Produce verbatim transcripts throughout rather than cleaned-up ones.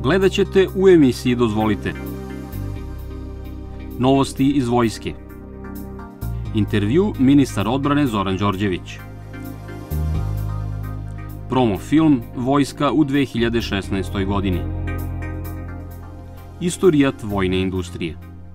gledat ćete u emisiji Dozvolite. Novosti iz vojske. Intervju ministar odbrane Zoran Đorđević. Promo film Vojska u dve hiljade šesnaestoj godini. Istorijat vojne industrije.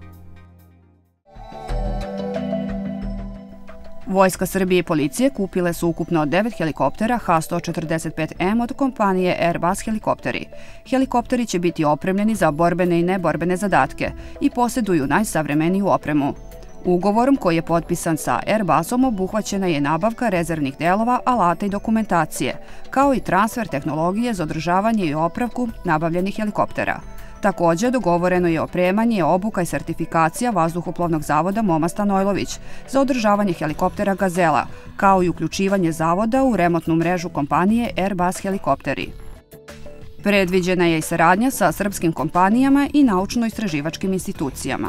Vojska Srbije i policije kupile su ukupno devet helikoptera H sto četrdeset pet M od kompanije Airbus helikopteri. Helikopteri će biti opremljeni za borbene i neborbene zadatke i posjeduju najsavremeniju opremu. Ugovorom koji je potpisan sa Airbusom obuhvaćena je nabavka rezervnih delova, alata i dokumentacije, kao i transfer tehnologije za održavanje i opravku nabavljenih helikoptera. Također, dogovoreno je opremanje, obuka i sertifikacija Vazduhoplovnog zavoda Moma Stanojlović za održavanje helikoptera Gazela, kao i uključivanje zavoda u remontnu mrežu kompanije Airbus helikopteri. Predviđena je i saradnja sa srpskim kompanijama i naučno-istraživačkim institucijama.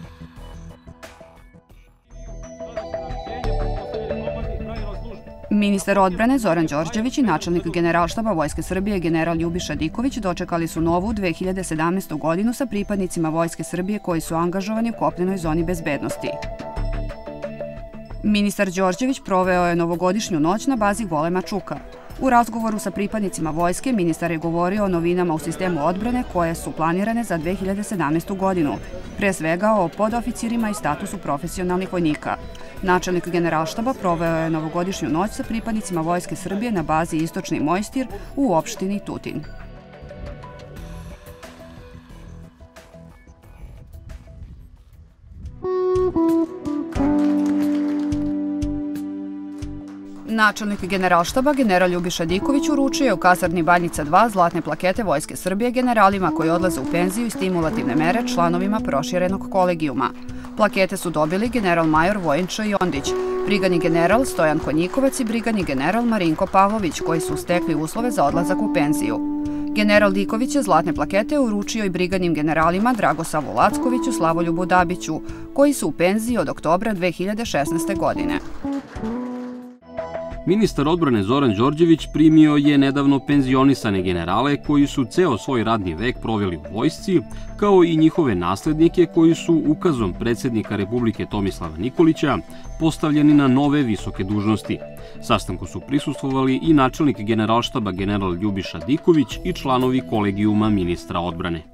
Ministar odbrane Zoran Đorđević i načelnik Generalštaba Vojske Srbije general Ljubiša Diković dočekali su novu dve hiljade sedamnaestu godinu sa pripadnicima Vojske Srbije koji su angažovani u kopnenoj zoni bezbednosti. Ministar Đorđević proveo je novogodišnju noć na bazi Golema Čuka. U razgovoru sa pripadnicima vojske ministar je govorio o novinama u sistemu odbrane koje su planirane za dve hiljade sedamnaestu godinu, pre svega o podoficirima i statusu profesionalnih vojnika. Načelnik Generalštaba proveo je novogodišnju noć sa pripadnicima Vojske Srbije na bazi Istočni Mojstir u opštini Tutin. Načelnik Generalštaba general Ljubiša Diković uručio je u kasarni Banjica dva zlatne plakete Vojske Srbije generalima koji odlaze u penziju i stimulativne mere članovima proširenog kolegijuma. Plakete su dobili general major Vojinča Jondić, brigadni general Stojan Konjikovac i brigadni general Marinko Pavlović, koji su stekli uslove za odlazak u penziju. General Diković je zlatne plakete uručio i brigadnim generalima Dragosavu Lackoviću, Slavoljubu Dabiću, koji su u penziji od oktobra dve hiljade šesnaeste. godine. Ministar odbrane Zoran Đorđević primio je nedavno penzionisane generale koji su ceo svoj radni vek proveli u vojsci, kao i njihove naslednike koji su ukazom predsjednika Republike Tomislava Nikolića postavljeni na nove visoke dužnosti. Sastanku su prisustvovali i načelnik Generalštaba general Ljubiša Diković i članovi kolegijuma ministra odbrane.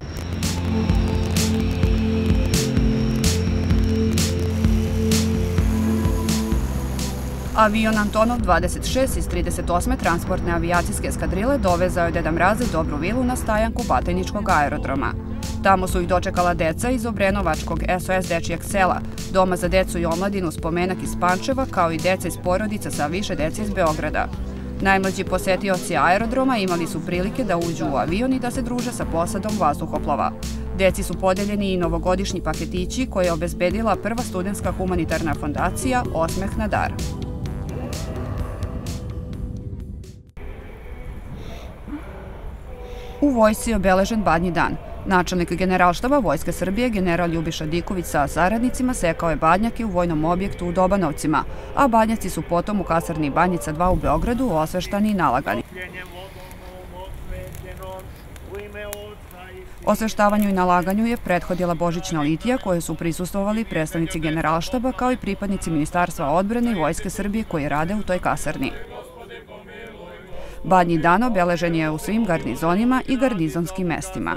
Avion Antonov dvadeset šest iz trideset osme transportne avijacijske eskadrile dovezao je Deda Mraza i Dobru Vilu na stajanku Batajničkog aerodroma. Tamo su ih dočekala deca iz Obrenovačkog S O S dečijeg sela, Doma za decu i omladinu Spomenak iz Pančeva, kao i deca iz porodica sa više dece iz Beograda. Najmlađi posetioci aerodroma imali su prilike da uđu u avion i da se druže sa posadom vazduhoplova. Deci su podeljeni i novogodišnji paketići koje je obezbedila prva studentska humanitarna fondacija Osmeh na dar. U vojsci je obeležen Badnji dan. Načelnik Generalštaba Vojske Srbije general Ljubiša Diković sa saradnicima sekao je badnjake u vojnom objektu u Dobanovcima, a badnjaci su potom u kasarni Banjica dva u Beogradu osveštani i nalagani. Osveštavanju i nalaganju je prethodila božićna litija koje su prisustvovali predstavnici Generalštaba kao i pripadnici Ministarstva odbrane i Vojske Srbije koji rade u toj kasarni. Badnji dan obeležen je u svim garnizonima i garnizonskim mestima.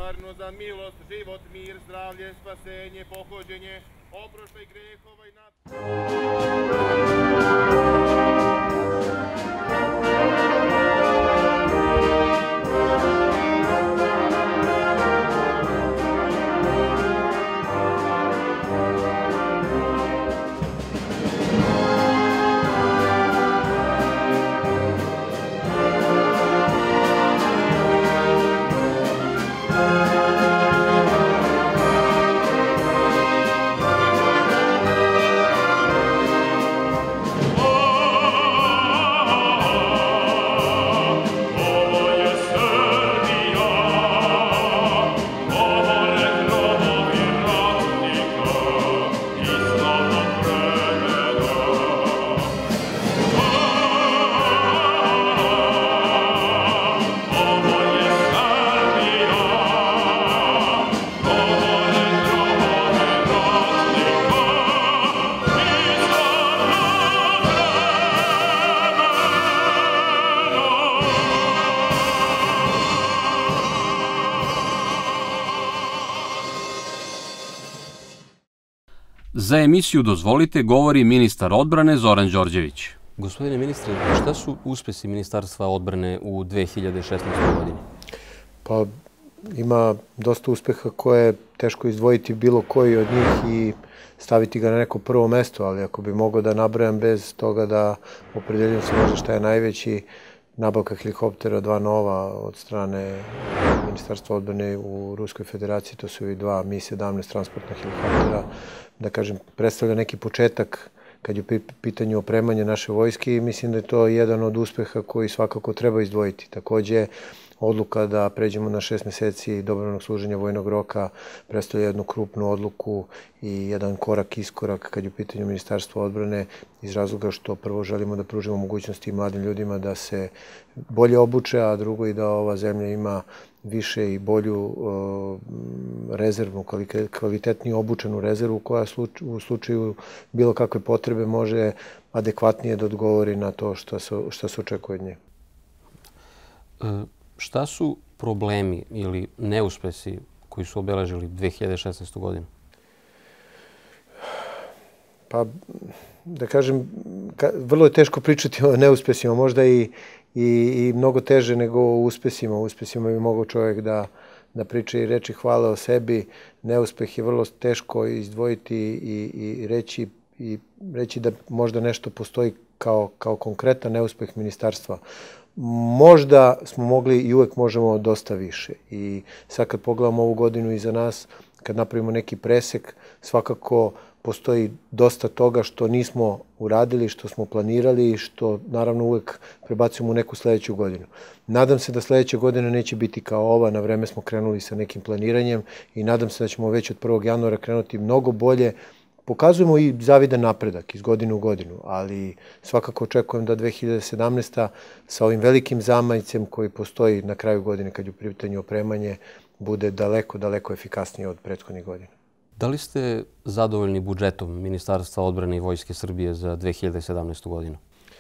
Za emisiju Dozvolite govori ministar odbrane Zoran Đorđević. Gospodine ministre, šta su uspesi Ministarstva odbrane u dve hiljade šesnaestoj. godini? Pa ima dosta uspeha koje je teško izdvojiti bilo koji od njih i staviti ga na neko prvo mesto, ali ako bi mogao da nabrajam bez toga da opredeljujem se možda šta je najveći, nabavka helikoptera dva nova od strane Ministarstva odbrane u Ruskoj federaciji, to su i dva Mi sedamnaest transportna helikoptera, da kažem, predstavlja neki početak kad je u pitanju opremanja naše vojske i mislim da je to jedan od uspeha koji svakako treba izdvojiti. Takođe, odluka da pređemo na šest meseci dobrovoljnog služenja vojnog roka predstavlja jednu krupnu odluku i jedan korak, iskorak kad je u pitanju Ministarstva odbrane iz razloga što prvo želimo da pružimo mogućnosti mladim ljudima da se bolje obuče, a drugo i da ova zemlja ima više i bolju rezervnu, kvalitetniju obučenu rezervu koja u slučaju bilo kakve potrebe može adekvatnije da odgovori na to šta se očekuje od nje. Šta su problemi ili neuspesi koji su obeležili dve hiljade šesnaestu. godinu? Pa, da kažem, vrlo je teško pričati o neuspesima, možda i i mnogo teže nego o uspesima. O uspesima bi mogao čovjek da priča i reči hvale o sebi. Neuspeh je vrlo teško izdvojiti i reći da možda nešto postoji kao konkretan neuspeh ministarstva. Možda smo mogli i uvek možemo dosta više. I sad kad pogledamo ovu godinu iza nas, kad napravimo neki presek, svakako postoji dosta toga što nismo uradili, što smo planirali i što naravno uvek prebacujemo u neku sledeću godinu. Nadam se da sledeća godina neće biti kao ova, na vreme smo krenuli sa nekim planiranjem i nadam se da ćemo već od prvog januara krenuti mnogo bolje. Pokazujemo i zavidan napredak iz godine u godinu, ali svakako očekujem da dve hiljade sedamnaesta. sa ovim velikim zamajcem koji postoji na kraju godine kad je u pitanju opremanje bude daleko, daleko efikasnije od prethodnih godina. Da li ste zadovoljni budžetom Ministarstva odbrane i Vojske Srbije za dve hiljade sedamnaestu. godinu?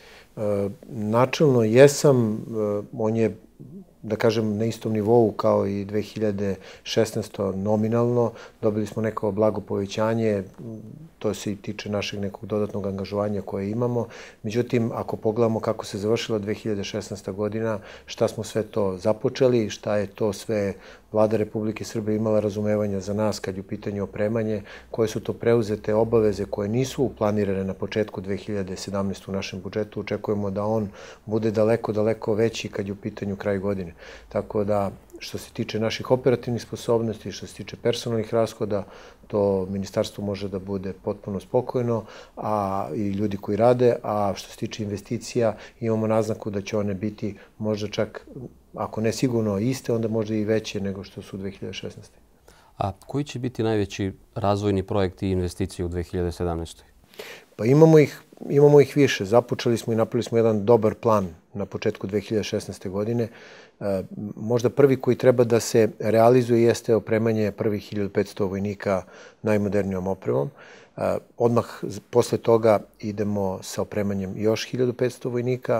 Načelno jesam. On je, da kažem, na istom nivou kao i dve hiljade šesnaeste. nominalno. Dobili smo neko blago povećanje, to se i tiče našeg nekog dodatnog angažovanja koje imamo. Međutim, ako pogledamo kako se završila dve hiljade šesnaesta. godina, šta smo sve to započeli, šta je to sve Vlada Republike Srbije imala razumevanja za nas kad je u pitanju opremanje, koje su to preuzete obaveze koje nisu planirane na početku dve hiljade sedamnaeste. u našem budžetu. Očekujemo da on bude daleko, daleko veći kad je u pitanju kraj godine. Tako da, što se tiče naših operativnih sposobnosti, što se tiče personalnih rashoda, to ministarstvo može da bude potpuno spokojno, a i ljudi koji rade, a što se tiče investicija, imamo naznaku da će one biti možda čak, ako ne sigurno iste, onda možda i veće nego što su u dve hiljade šesnaeste. A koji će biti najveći razvojni projekt i investicije u dve hiljade sedamnaestoj. Pa imamo ih, imamo ih više. Započeli smo i napravili smo jedan dobar plan na početku dve hiljade šesnaeste. godine. Možda prvi koji treba da se realizuje jeste opremanje prvih hiljadu petsto vojnika najmodernijom opremom. Odmah posle toga idemo sa opremanjem još hiljadu petsto vojnika.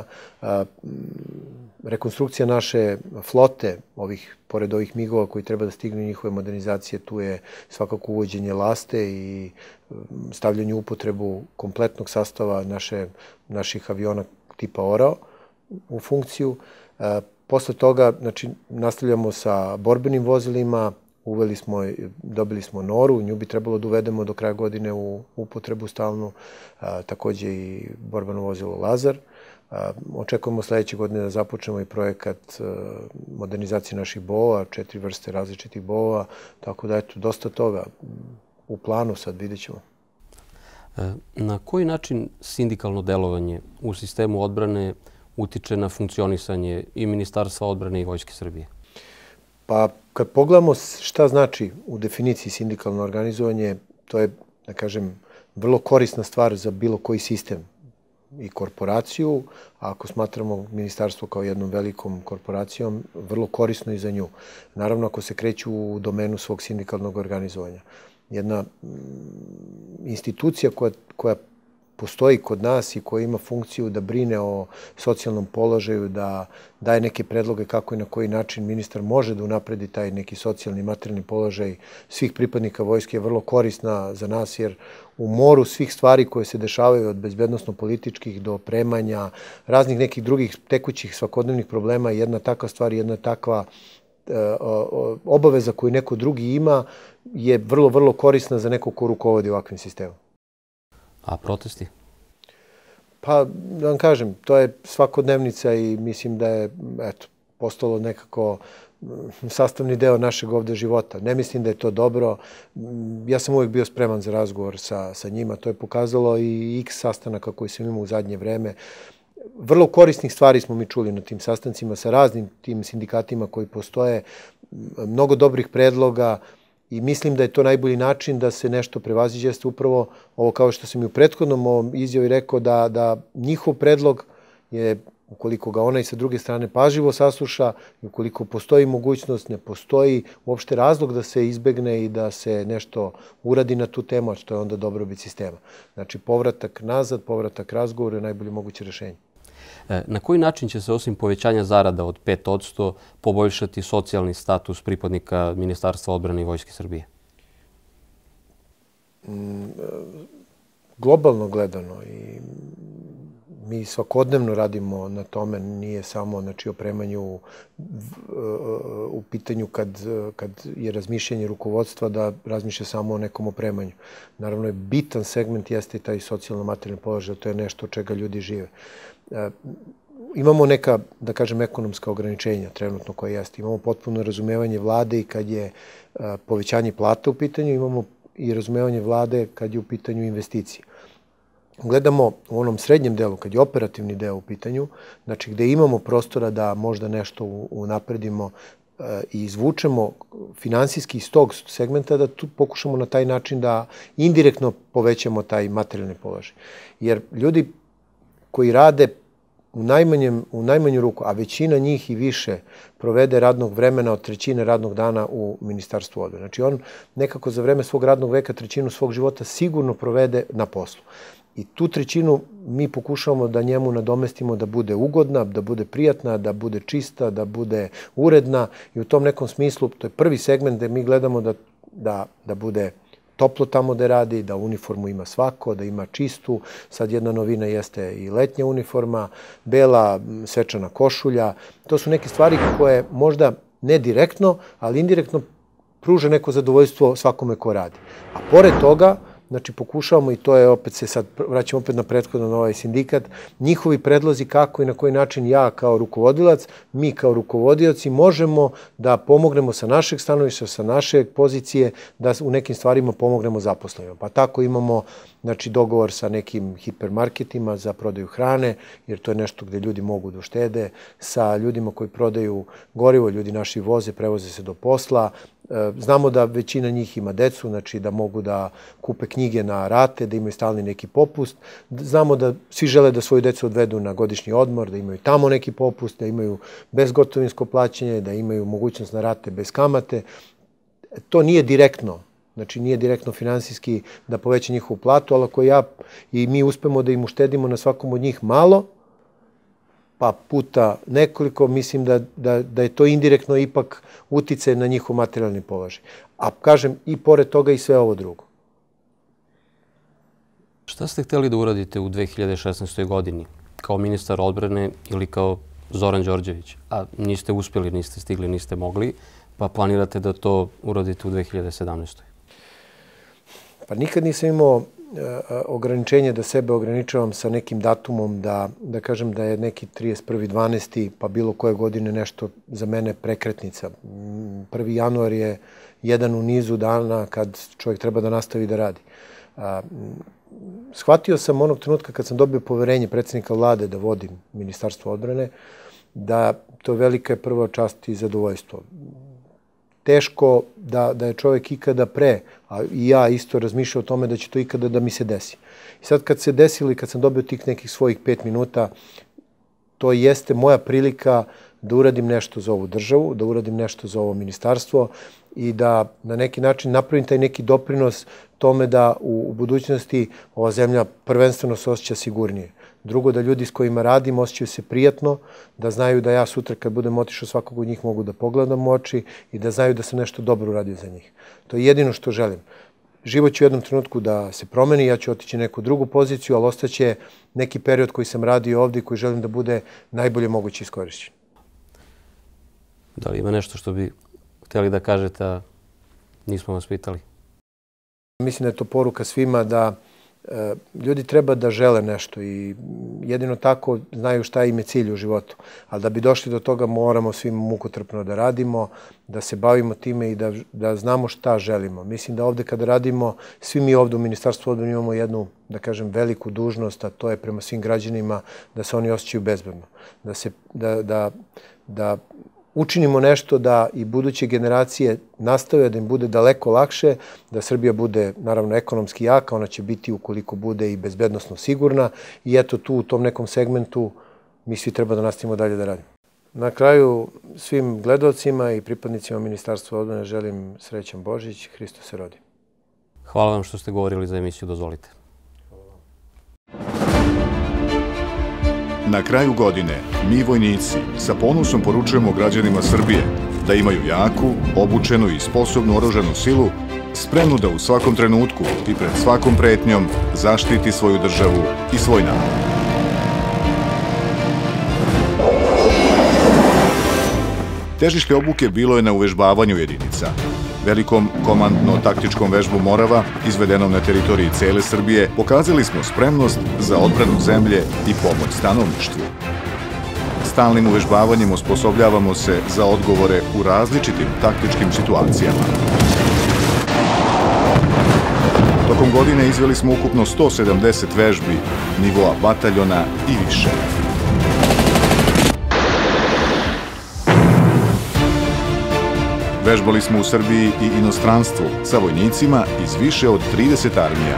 Rekonstrukcija naše flote, ovih, pored ovih migova koji treba da stignu njihove modernizacije, tu je svakako uvođenje laste i stavljanje u upotrebu kompletnog sastava naše, naših aviona tipa Orao u funkciju. Posle toga, znači, nastavljamo sa borbenim vozilima, uveli smo, dobili smo Noru, nju bi trebalo da uvedemo do kraja godine u upotrebu stalnu, takođe i borbeno vozilo Lazar. Očekujemo sledeće godine da započnemo i projekat modernizacije naših bova, četiri vrste različitih bova, tako da eto, dosta toga u planu, sad vidjet ćemo. Na koji način sindikalno delovanje u sistemu odbrane utiče na funkcionisanje i Ministarstva odbrane i Vojske Srbije? Pa kad pogledamo šta znači u definiciji sindikalno organizovanje, to je, da kažem, vrlo korisna stvar za bilo koji sistem i korporaciju, a ako smatramo ministarstvo kao jednom velikom korporacijom, vrlo korisno i za nju. Naravno, ako se kreću u domenu svog sindikalnog organizovanja. Jedna institucija koja, koja postoji kod nas i koji ima funkciju da brine o socijalnom položaju, da daje neke predloge kako i na koji način ministar može da unapredi taj neki socijalni i materijalni položaj svih pripadnika vojske je vrlo korisna za nas, jer u moru svih stvari koje se dešavaju od bezbednosno-političkih do opremanja, raznih nekih drugih tekućih svakodnevnih problema, jedna takva stvar, jedna takva obaveza koju neko drugi ima je vrlo, vrlo korisna za neko ko rukovodi ovakvim sistemom. A protesti? Pa, da vam kažem, to je svakodnevnica i mislim da je, eto, postalo nekako sastavni deo našeg ovde života. Ne mislim da je to dobro. Ja sam uvijek bio spreman za razgovor sa, sa njima. To je pokazalo i x sastanaka koji sam imao u zadnje vreme. Vrlo korisnih stvari smo mi čuli na tim sastancima sa raznim tim sindikatima koji postoje. Mnogo dobrih predloga. I mislim da je to najbolji način da se nešto prevaziđe, jeste upravo ovo kao što sam i u prethodnom ovom izjavi rekao, da, da njihov predlog je, ukoliko ga onaj sa druge strane pažljivo sasluša, i ukoliko postoji mogućnost, ne postoji uopšte razlog da se izbegne i da se nešto uradi na tu temu, a što je onda dobrobit sistema. Znači, povratak nazad, povratak razgovora je najbolje moguće rešenje. Na koji način će se osim povećanja zarada od pet posto poboljšati socijalni status pripadnika Ministarstva odbrane i Vojske Srbije? Globalno gledano i mi svakodnevno radimo na tome, nije samo znači, opremanju u pitanju kad, kad je razmišljanje rukovodstva da razmišlja samo o nekom opremanju. Naravno, bitan segment jeste taj socijalno-materijalni položaj, to je nešto od čega ljudi žive. Imamo neka, da kažem, ekonomska ograničenja trenutno koja jeste. Imamo potpuno razumevanje vlade i kad je povećanje plata u pitanju, imamo i razumevanje vlade kad je u pitanju investicije. Gledamo u onom srednjem delu, kad je operativni deo u pitanju, znači gde imamo prostora da možda nešto unapredimo i izvučemo finansijski iz tog segmenta, da tu pokušamo na taj način da indirektno povećamo taj materijalni položaj. Jer ljudi koji rade u, najmanjem, u najmanju ruku, a većina njih i više provede radnog vremena od trećine radnog dana u Ministarstvu odbrane. Znači on nekako za vreme svog radnog veka trećinu svog života sigurno provede na poslu. I tu trećinu mi pokušavamo da njemu nadomestimo da bude ugodna, da bude prijatna, da bude čista, da bude uredna i u tom nekom smislu, to je prvi segment gde mi gledamo da, da, da bude toplo tamo da radi, da uniformu ima svako, da ima čistu. Sad jedna novina jeste i letnja uniforma, bela svečana košulja. To su neke stvari koje možda ne direktno, ali indirektno pruža neko zadovoljstvo svakome ko radi. A pored toga, znači pokušavamo, i to je opet se sad vraćamo opet na prethodno na ovaj sindikat, njihovi predlozi kako i na koji način ja kao rukovodilac, mi kao rukovodioci možemo da pomognemo sa našeg stanovišta, sa naše pozicije, da u nekim stvarima pomognemo zaposlenima. Pa tako imamo znači, dogovor sa nekim hipermarketima za prodaju hrane, jer to je nešto gde ljudi mogu da uštede, sa ljudima koji prodaju gorivo, ljudi naši voze, prevoze se do posla. Znamo da većina njih ima decu, znači da mogu da kupe knjige na rate, da imaju stalni neki popust. Znamo da svi žele da svoju decu odvedu na godišnji odmor, da imaju tamo neki popust, da imaju bezgotovinsko plaćanje, da imaju mogućnost na rate bez kamate. To nije direktno, znači nije direktno finansijski da poveća njihovu platu, ali ako ja i mi uspemo da im uštedimo na svakom od njih malo, pa puta nekoliko, mislim da, da, da je to indirektno ipak utice na njihov materijalni položaj. A kažem, i pored toga i sve ovo drugo. Šta ste hteli da uradite u dve hiljade šesnaestoj. godini kao ministar odbrane ili kao Zoran Đorđević? A niste uspjeli, niste stigli, niste mogli, pa planirate da to uradite u dve hiljade sedamnaestoj. Pa nikad nisam imao ograničenje da sebe ograničavam sa nekim datumom, da, da kažem da je neki trideset prvi dvanaesti pa bilo koje godine nešto za mene prekretnica. prvi januar je jedan u nizu dana kad čovjek treba da nastavi da radi. A, shvatio sam onog trenutka kad sam dobio poverenje predsjednika vlade da vodim Ministarstvo odbrane, da to velika je prva čast i zadovoljstvo. Teško da, da je čovjek ikada pre, a i ja isto razmišljao o tome da će to ikada da mi se desi. I sad kad se desilo i kad sam dobio tih nekih svojih pet minuta, to jeste moja prilika da uradim nešto za ovu državu, da uradim nešto za ovo ministarstvo i da na neki način napravim taj neki doprinos tome da u, u budućnosti ova zemlja prvenstveno se osjeća sigurnije. Drugo, da ljudi s kojima radim osjećaju se prijatno, da znaju da ja sutra kad budem otišao svakog od njih mogu da pogledam u oči i da znaju da sam nešto dobro uradio za njih. To je jedino što želim. Život će u jednom trenutku da se promeni, ja ću otići neku drugu poziciju, ali ostaće neki period koji sam radio ovdje i koji želim da bude najbolje moguće iskorišćen. Da li ima nešto što bi htjeli da kažete, a nismo vas pitali? Mislim da je to poruka svima da e, ljudi treba da žele nešto i jedino tako znaju šta im je cilj u životu. Ali da bi došli do toga moramo svim mukotrpno da radimo, da se bavimo time i da, da znamo šta želimo. Mislim da ovdje kada radimo, svi mi ovdje u Ministarstvu odbrane imamo jednu, da kažem, veliku dužnost, a to je prema svim građanima da se oni osjećaju bezbedno. Da, se, da, da, da učinimo nešto da i buduće generacije nastave da im bude daleko lakše, da Srbija bude naravno ekonomski jaka, ona će biti ukoliko bude i bezbednosno sigurna i eto tu u tom nekom segmentu mi svi treba da nastavimo dalje da radimo. Na kraju svim gledalcima i pripadnicima Ministarstva odbrane želim srećan Božić, Hristos se rodi. Hvala vam što ste govorili za emisiju, dozvolite. Na kraju godine, mi vojnici sa ponosom poručujemo građanima Srbije da imaju jaku, obučenu i sposobnu oružanu silu, spremnu da u svakom trenutku i pred svakom pretnjom zaštiti svoju državu i svoj narod. Težište obuke bilo je na uvežbavanju jedinica. Velikom komandno-taktičkom vežbom Morava, izvedenom na teritoriji cele Srbije, pokazali smo spremnost za odbranu zemlje i pomoć stanovništvu. Stalnim uvežbavanjem osposobljavamo se za odgovore u različitim taktičkim situacijama. Tokom godine izveli smo ukupno sto sedamdeset vežbi nivoa bataljona i više. Vežbali smo u Srbiji i inostranstvu sa vojnicima iz više od trideset armija.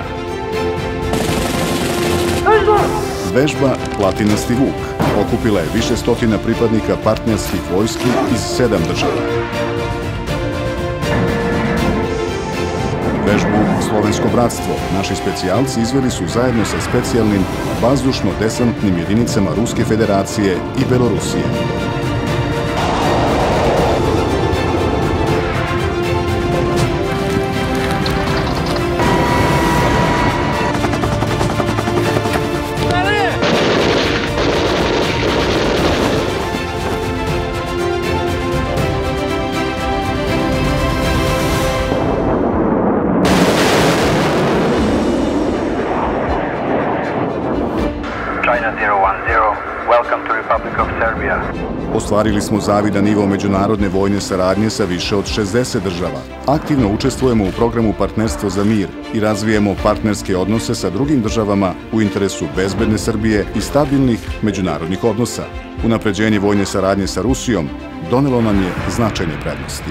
Vežba Platinasti Vuk okupila je više stotina pripadnika partnerskih vojski iz sedam država. Vežbu Slovensko bratstvo naši specijalci izveli su zajedno sa specijalnim vazdušno-desantnim jedinicama Ruske federacije i Belorusije. Ostvarili smo zavidan nivo međunarodne vojne saradnje sa više od šezdeset država. Aktivno učestvujemo u programu Partnerstvo za mir i razvijemo partnerske odnose sa drugim državama u interesu bezbedne Srbije i stabilnih međunarodnih odnosa. Unapređenje vojne saradnje sa Rusijom donelo nam je značajne prednosti.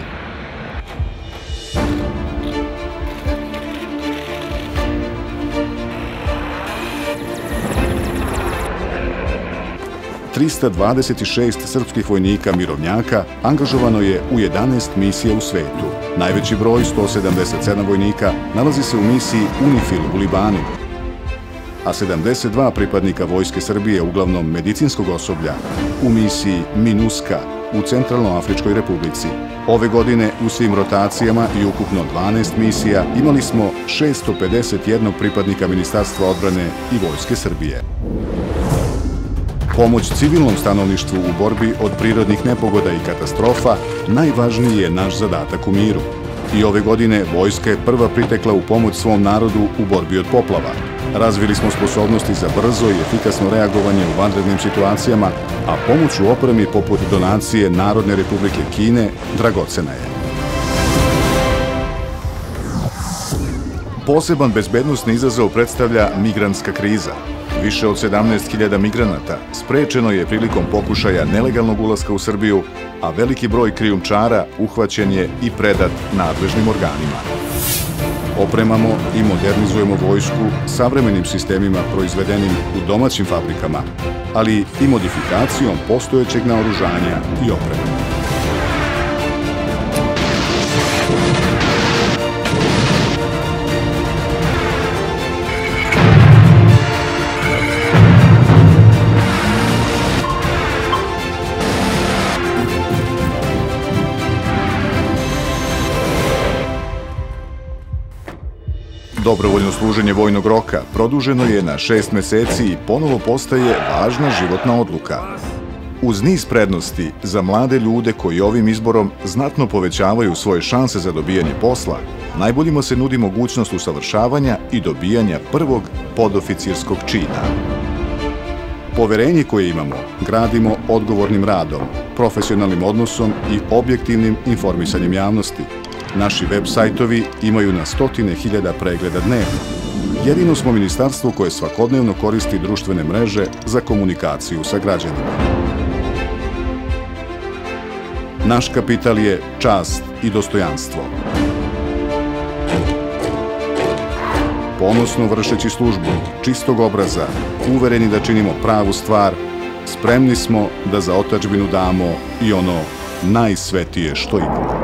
trista dvadeset šest srpskih vojnika mirovnjaka angažovano je u jedanaest misija u svetu. Najveći broj, sto sedamdeset sedam vojnika, nalazi se u misiji UNIFIL u Libanu, a sedamdeset dva pripadnika Vojske Srbije, uglavnom medicinskog osoblja, u misiji MINUSCA u Centralnoafričkoj Republici. Ove godine u svim rotacijama i ukupno dvanaest misija imali smo šesto pedeset jedan pripadnika Ministarstva odbrane i Vojske Srbije. Pomoć civilnom stanovništvu u borbi od prirodnih nepogoda i katastrofa najvažniji je naš zadatak u miru. I ove godine vojska je prva pritekla u pomoć svom narodu u borbi od poplava. Razvili smo sposobnosti za brzo i efikasno reagovanje u vanrednim situacijama, a pomoć u opremi poput donacije Narodne Republike Kine dragocena je. Poseban bezbednosni izazov predstavlja migrantska kriza. Više od sedamnaest hiljada migranata sprečeno je prilikom pokušaja nelegalnog ulaska u Srbiju, a veliki broj krijumčara uhvaćen je i predat nadležnim organima. Opremamo i modernizujemo vojsku savremenim sistemima proizvedenim u domaćim fabrikama, ali i modifikacijom postojećeg naoružanja i opreme. Dobrovoljno služenje vojnog roka produženo je na šest meseci i ponovo postaje važna životna odluka. Uz niz prednosti za mlade ljude koji ovim izborom znatno povećavaju svoje šanse za dobijanje posla, najboljima se nudi mogućnost usavršavanja i dobijanja prvog podoficirskog čina. Poverenje koje imamo gradimo odgovornim radom, profesionalnim odnosom i objektivnim informisanjem javnosti. Naši web sajtovi imaju na stotine hiljada pregleda dnevno. Jedino smo ministarstvo koje svakodnevno koristi društvene mreže za komunikaciju sa građanima. Naš kapital je čast i dostojanstvo. Ponosno vršeći službu, čistog obraza, uvereni da činimo pravu stvar, spremni smo da za otadžbinu damo i ono najsvetije što imamo.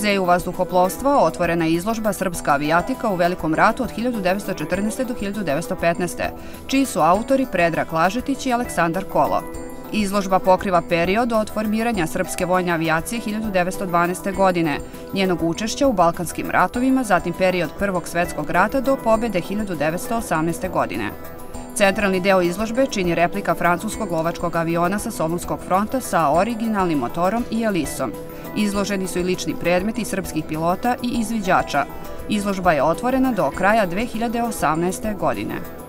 muzeju vazduhoplovstva otvorena je izložba Srpska avijatika u Velikom ratu od hiljadu devetsto četrnaeste. do hiljadu devetsto petnaeste. čiji su autori Predrag Lažetić i Aleksandar Kolo. Izložba pokriva period od formiranja srpske vojne avijacije hiljadu devetsto dvanaeste. godine, njenog učešća u Balkanskim ratovima, zatim period Prvog svetskog rata do pobede hiljadu devetsto osamnaeste. godine. Centralni deo izložbe čini replika francuskog lovačkog aviona sa Solunskog fronta sa originalnim motorom i elisom. Izloženi su i lični predmeti srpskih pilota i izviđača. Izložba je otvorena do kraja dve hiljade osamnaeste. godine.